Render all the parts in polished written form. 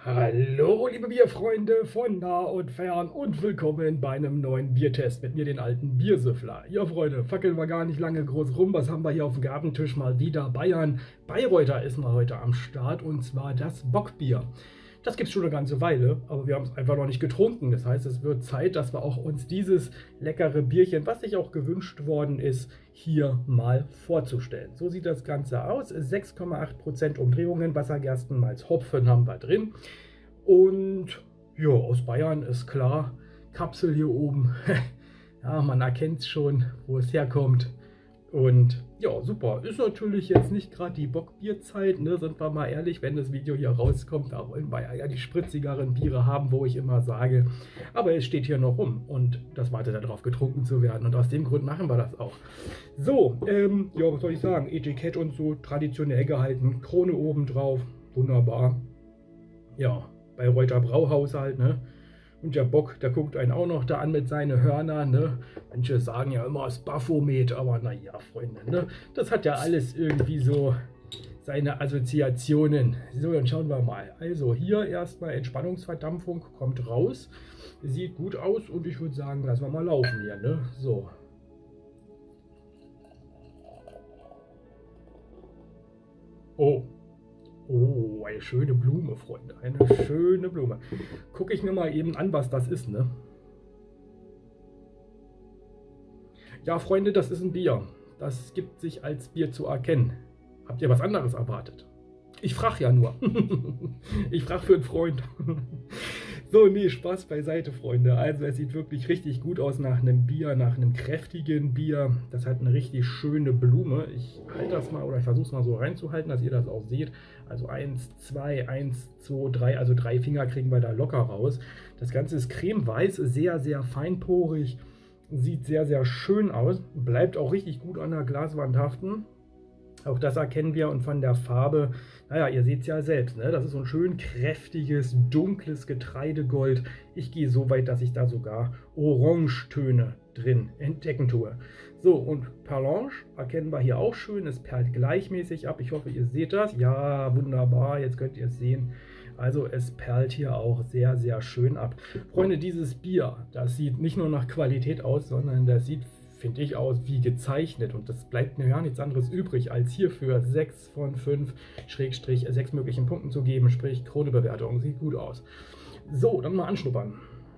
Hallo liebe Bierfreunde von nah und fern und willkommen bei einem neuen Biertest mit mir, den alten Biersüffler. Ja Freunde, fackeln wir gar nicht lange groß rum, was haben wir hier auf dem Gabentisch? Mal wieder Bayern. Bayreuther ist mal heute am Start und zwar das Bockbier. Das gibt es schon eine ganze Weile, aber wir haben es einfach noch nicht getrunken. Das heißt, es wird Zeit, dass wir auch uns dieses leckere Bierchen, was sich auch gewünscht worden ist, hier mal vorzustellen. So sieht das Ganze aus. 6,8% Umdrehungen, Wassergersten, Malz, Hopfen haben wir drin. Und ja, aus Bayern ist klar, Kapsel hier oben. Ja, man erkennt es schon, wo es herkommt. Und ja, super. Ist natürlich jetzt nicht gerade die Bockbierzeit, ne? Sind wir mal ehrlich, wenn das Video hier rauskommt, da wollen wir ja die spritzigeren Biere haben, wo ich immer sage. Aber es steht hier noch rum und das wartet darauf, getrunken zu werden. Und aus dem Grund machen wir das auch. So, ja, was soll ich sagen? Etikett und so traditionell gehalten. Krone oben drauf. Wunderbar. Ja, Bayreuther Brauhaus halt, ne? Und der Bock, der guckt einen auch noch da an mit seinen Hörnern, ne? Manche sagen ja immer, es ist Baphomet, aber naja, Freunde, ne? Das hat ja alles irgendwie so seine Assoziationen. So, dann schauen wir mal. Also hier erstmal Entspannungsverdampfung kommt raus. Sieht gut aus und ich würde sagen, lassen wir mal laufen hier, ne? So. Oh. Oh, eine schöne Blume, Freunde. Eine schöne Blume. Gucke ich mir mal eben an, was das ist, ne? Ja, Freunde, das ist ein Bier. Das gibt sich als Bier zu erkennen. Habt ihr was anderes erwartet? Ich frage ja nur. Ich frage für einen Freund. So, nee, Spaß beiseite, Freunde. Also es sieht wirklich richtig gut aus nach einem Bier, nach einem kräftigen Bier. Das hat eine richtig schöne Blume. Ich halte das mal oder ich versuche es mal so reinzuhalten, dass ihr das auch seht. Also 1, 2, 1, 2, 3, also 3 Finger kriegen wir da locker raus. Das Ganze ist cremeweiß, sehr, sehr feinporig. Sieht sehr, sehr schön aus. Bleibt auch richtig gut an der Glaswand haften. Auch das erkennen wir und von der Farbe, naja, ihr seht es ja selbst, ne? Das ist so ein schön kräftiges, dunkles Getreidegold. Ich gehe so weit, dass ich da sogar Orangetöne drin entdecken tue. So, und Perlange erkennen wir hier auch schön, es perlt gleichmäßig ab. Ich hoffe, ihr seht das. Ja, wunderbar, jetzt könnt ihr es sehen. Also es perlt hier auch sehr, sehr schön ab. Freunde, dieses Bier, das sieht nicht nur nach Qualität aus, sondern das sieht, finde ich, aus wie gezeichnet. Und das bleibt mir ja nichts anderes übrig, als hierfür 6 von 5 Schrägstrich 6 möglichen Punkten zu geben, sprich Krone-Bewertung. Sieht gut aus. So, dann mal anschnuppern.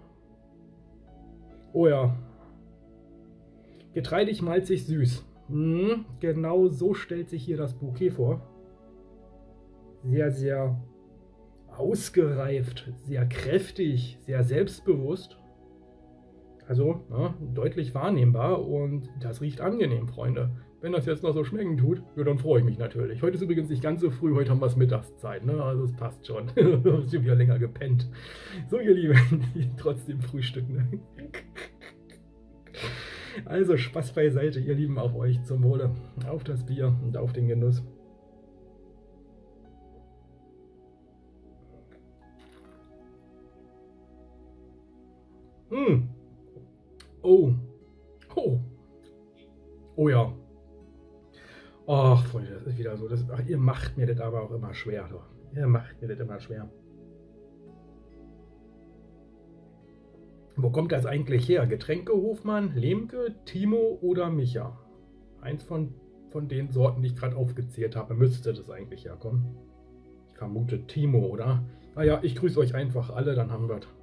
Oh ja. Getreidig, malzig, süß. Genau so stellt sich hier das Bouquet vor. Sehr, sehr ausgereift, sehr kräftig, sehr selbstbewusst. Also ja, deutlich wahrnehmbar und das riecht angenehm, Freunde. Wenn das jetzt noch so schmecken tut, ja, dann freue ich mich natürlich. Heute ist übrigens nicht ganz so früh, heute haben wir es Mittagszeit, ne? Also es passt schon. Ich habe ja länger gepennt. So, ihr Lieben, trotzdem frühstücken. Ne? Also Spaß beiseite, ihr Lieben, auf euch zum Wohle. Auf das Bier und auf den Genuss. Oh. Oh. Oh ja. Ach, Freunde, das ist wieder so. Ach, ihr macht mir das aber auch immer schwer. Doch. Ihr macht mir das immer schwer. Wo kommt das eigentlich her? Getränke Hofmann, Lemke, Timo oder Micha? Eins von den Sorten, die ich gerade aufgezählt habe, müsste das eigentlich herkommen. Ich vermute Timo, oder? Naja, ich grüße euch einfach alle, dann haben wir es.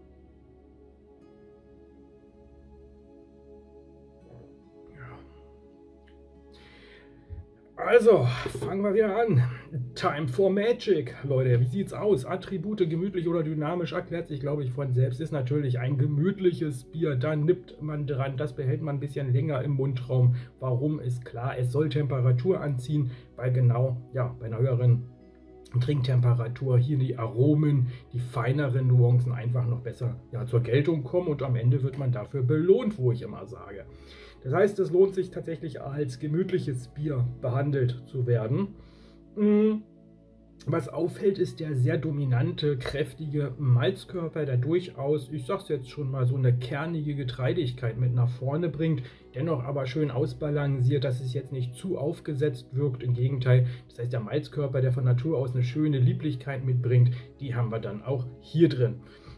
Also, fangen wir wieder an. Time for Magic, Leute. Wie sieht's aus? Attribute, gemütlich oder dynamisch, erklärt sich, glaube ich, von selbst. Ist natürlich ein gemütliches Bier. Da nippt man dran. Das behält man ein bisschen länger im Mundraum. Warum, ist klar. Es soll Temperatur anziehen, weil genau, ja, bei einer höheren Trinktemperatur hier die Aromen, die feineren Nuancen einfach noch besser zur Geltung kommen und am Ende wird man dafür belohnt, wo ich immer sage. Das heißt, es lohnt sich tatsächlich als gemütliches Bier behandelt zu werden. Was auffällt, ist der sehr dominante, kräftige Malzkörper, der durchaus, ich sag's jetzt schon mal, so eine kernige Getreidigkeit mit nach vorne bringt, dennoch aber schön ausbalanciert, dass es jetzt nicht zu aufgesetzt wirkt. Im Gegenteil, das heißt, der Malzkörper, der von Natur aus eine schöne Lieblichkeit mitbringt, die haben wir dann auch hier drin.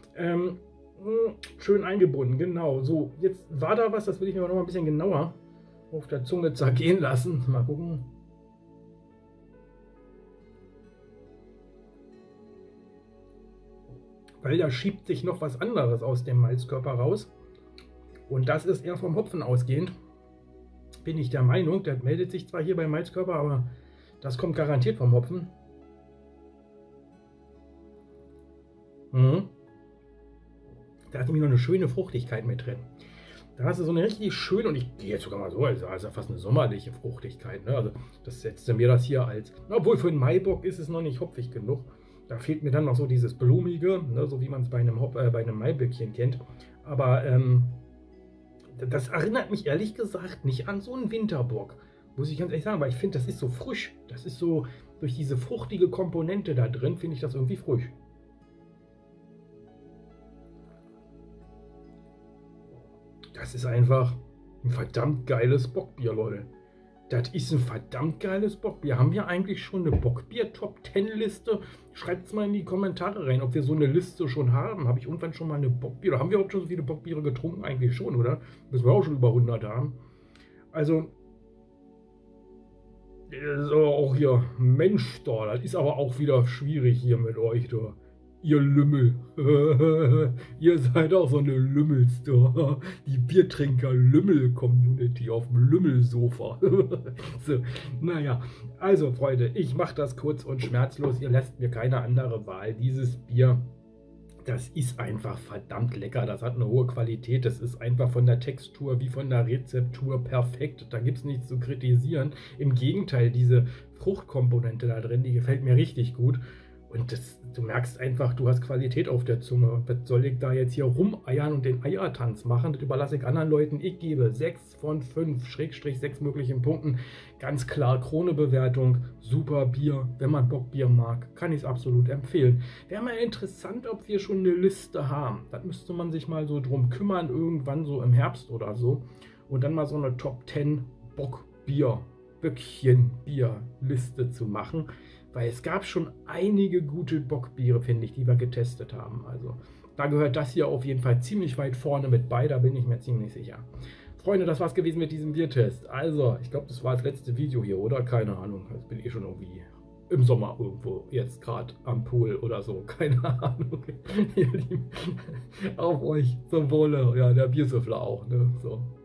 Schön eingebunden, genau. So, jetzt war da was, das will ich mir aber noch mal ein bisschen genauer auf der Zunge zergehen lassen. Mal gucken. Weil da schiebt sich noch was anderes aus dem Malzkörper raus. Und das ist eher vom Hopfen ausgehend, bin ich der Meinung. Der meldet sich zwar hier beim Malzkörper, aber das kommt garantiert vom Hopfen. Da ist nämlich noch eine schöne Fruchtigkeit mit drin. Da hast du so eine richtig schöne, und ich gehe jetzt sogar mal so, also ist ja fast eine sommerliche Fruchtigkeit. Ne? Also das setzt mir das hier als, obwohl für einen Maibock ist es noch nicht hopfig genug. Da fehlt mir dann noch so dieses Blumige, ne, so wie man es bei einem Maiböckchen kennt. Aber das erinnert mich ehrlich gesagt nicht an so einen Winterbock. Muss ich ganz ehrlich sagen, weil ich finde, das ist so frisch. Das ist so, durch diese fruchtige Komponente da drin, finde ich das irgendwie frisch. Das ist einfach ein verdammt geiles Bockbier, Leute. Das ist ein verdammt geiles Bockbier. Haben wir eigentlich schon eine Bockbier-Top-10-Liste? Schreibt es mal in die Kommentare rein, ob wir so eine Liste schon haben. Habe ich irgendwann schon mal eine Bockbier? Haben wir überhaupt schon so viele Bockbiere getrunken? Eigentlich schon, oder? Müssen wir auch schon über 100 haben. Also, auch hier, Mensch, da, das ist aber auch wieder schwierig hier mit euch, da. Ihr Lümmel. Ihr seid auch so eine Lümmels, da. Die Biertrinker-Lümmel-Community auf dem Lümmelsofa. So, naja, also Freunde, ich mache das kurz und schmerzlos. Ihr lasst mir keine andere Wahl. Dieses Bier, das ist einfach verdammt lecker. Das hat eine hohe Qualität. Das ist einfach von der Textur wie von der Rezeptur perfekt. Da gibt es nichts zu kritisieren. Im Gegenteil, diese Fruchtkomponente da drin, die gefällt mir richtig gut. Und du merkst einfach, du hast Qualität auf der Zunge. Was soll ich da jetzt hier rumeiern und den Eiertanz machen? Das überlasse ich anderen Leuten. Ich gebe 6 von 5, Schrägstrich 6 möglichen Punkten. Ganz klar, Krone-Bewertung, super Bier. Wenn man Bockbier mag, kann ich es absolut empfehlen. Wäre mal interessant, ob wir schon eine Liste haben. Da müsste man sich mal so drum kümmern, irgendwann so im Herbst oder so. Und dann mal so eine Top 10 Bockbier, Böckchen-Bier-Liste zu machen. Weil es gab schon einige gute Bockbiere, finde ich, die wir getestet haben. Also da gehört das hier auf jeden Fall ziemlich weit vorne mit bei, da bin ich mir ziemlich sicher. Freunde, das war's gewesen mit diesem Biertest. Also, ich glaube, das war das letzte Video hier, oder? Keine Ahnung, jetzt bin ich schon irgendwie im Sommer irgendwo, jetzt gerade am Pool oder so. Keine Ahnung. Ihr Lieben, auf euch zum Wohle. Ja, der Biersüffler auch, ne? So.